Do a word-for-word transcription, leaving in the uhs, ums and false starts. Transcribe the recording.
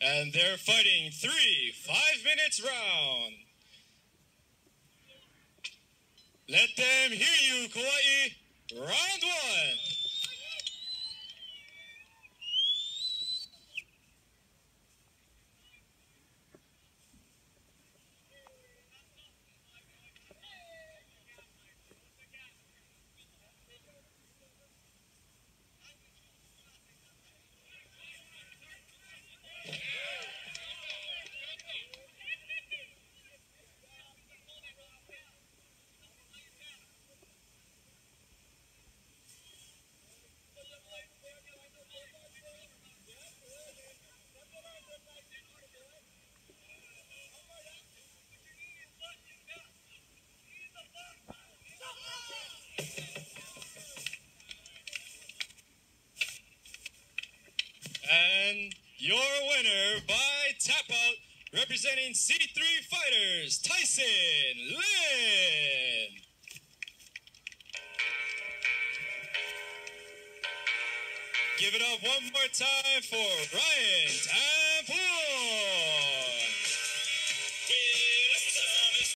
And they're fighting three five minutes round. Let them hear you, Kauai. Round one. And your winner by tap out, representing C three Fighters, Tyson Lin. Give it up one more time for Ryan Tampon.